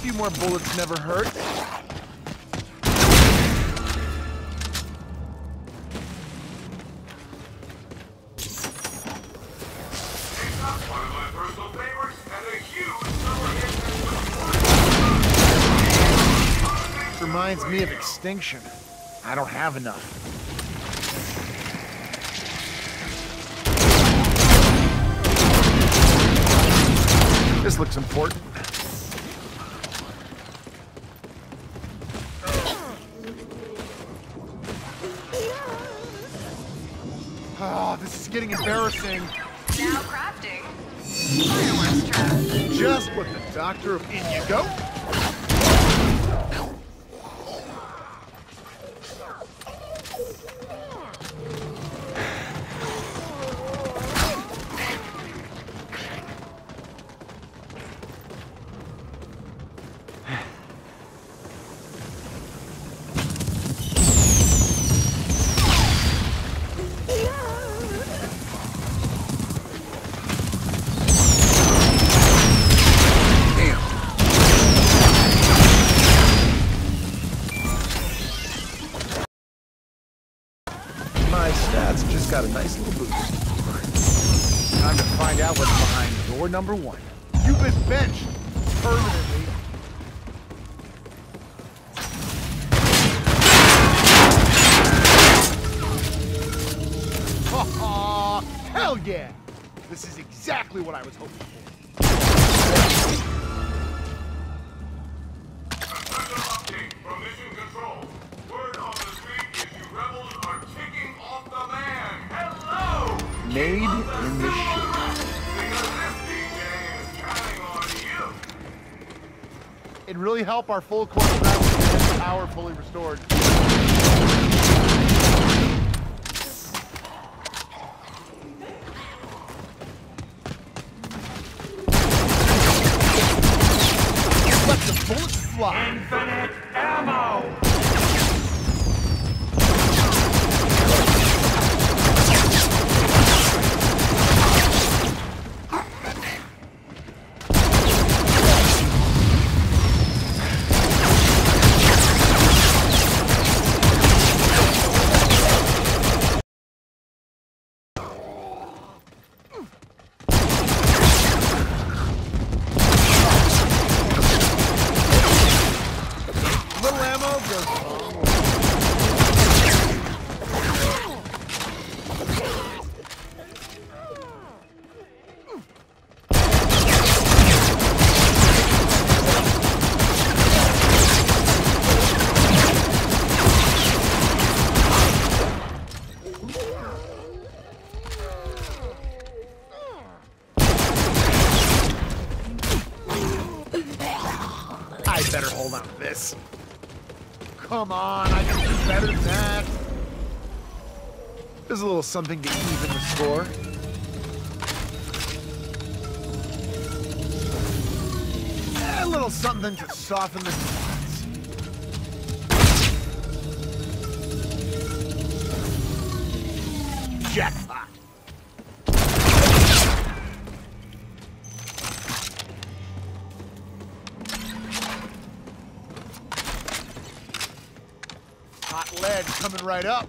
few more bullets never hurt. Reminds me of Extinction. I don't have enough. This looks important. Oh, this is getting embarrassing. Now crafting. Fireworks trap. Just what the doctor of... In you go. My stats just got a nice little boost. Time to find out what's behind door number 1. You've been benched permanently. Hell yeah! This is exactly what I was hoping for. Update from Mission Control. Word on the street is you rebels are kicking off the man. Hello! Made in the shit. Because this DJ is counting on you. It'd really help our full course battle and power fully restored. Let the bullets fly. Infinite ammo! Little ammo goes a long way. I better hold on to this. Come on, I can do better than that. There's a little something to even the score. A little something to soften the spots. Jackpot. Hot lead coming right up.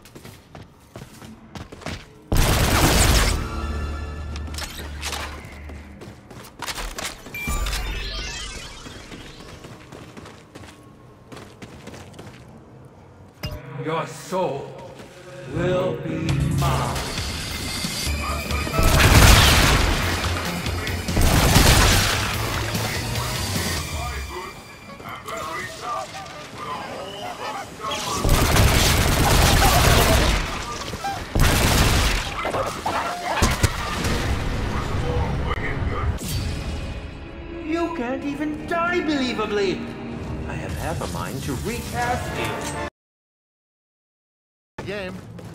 Your soul will be mine. You can't even die believably. I have half a mind to recast you. Game.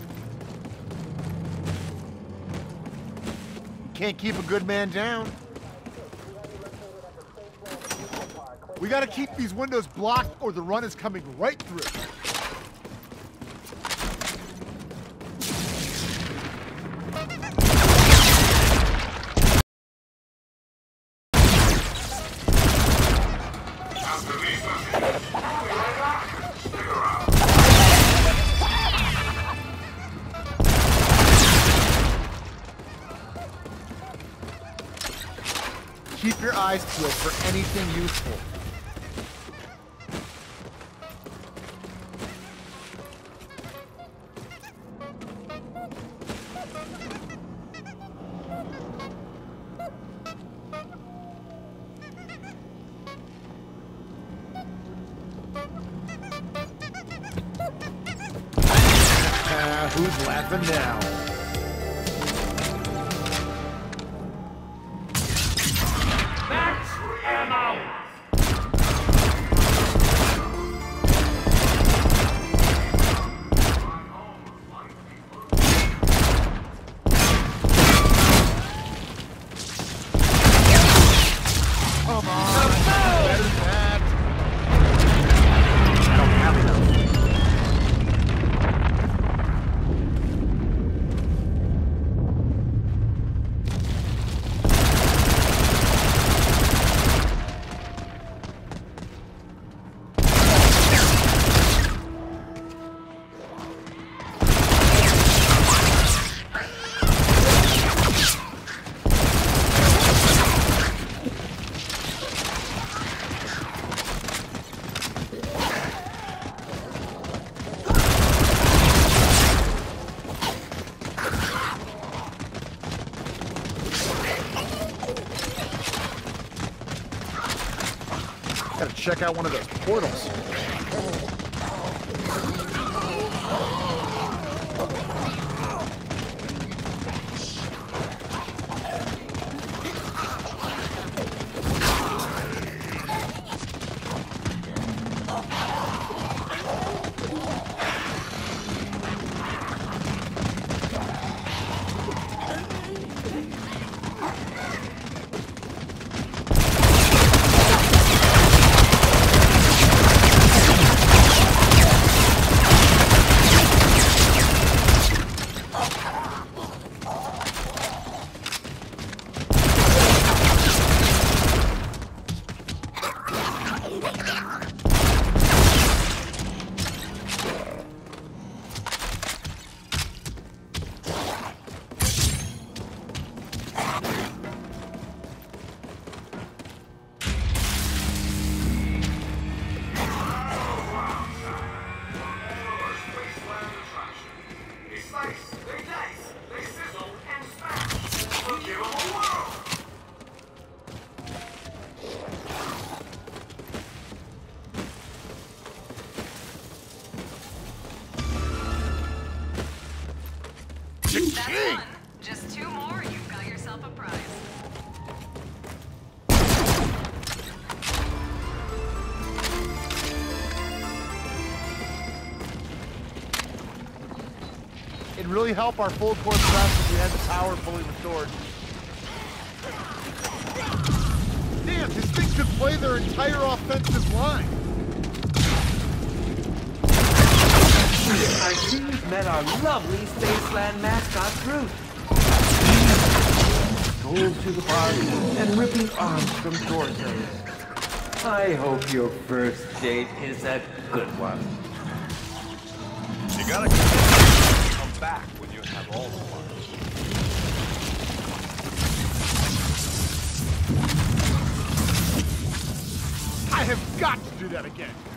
Can't keep a good man down. We gotta keep these windows blocked or the run is coming right through. After Keep your eyes peeled for anything useful. Who's laughing now? Max ammo! Come on! Better than that! I don't have enough. Gotta check out one of those portals. That's one. Just two more, you've got yourself a prize. It'd really help our full court press if we had the power fully restored. Damn, this thing could play their entire offensive line. I see you've met our lovely Spaceland mascot, Groot. Gold to the body and ripping arms from torsos. I hope your first date is a good one. You gotta come back when you have all the I have got to do that again.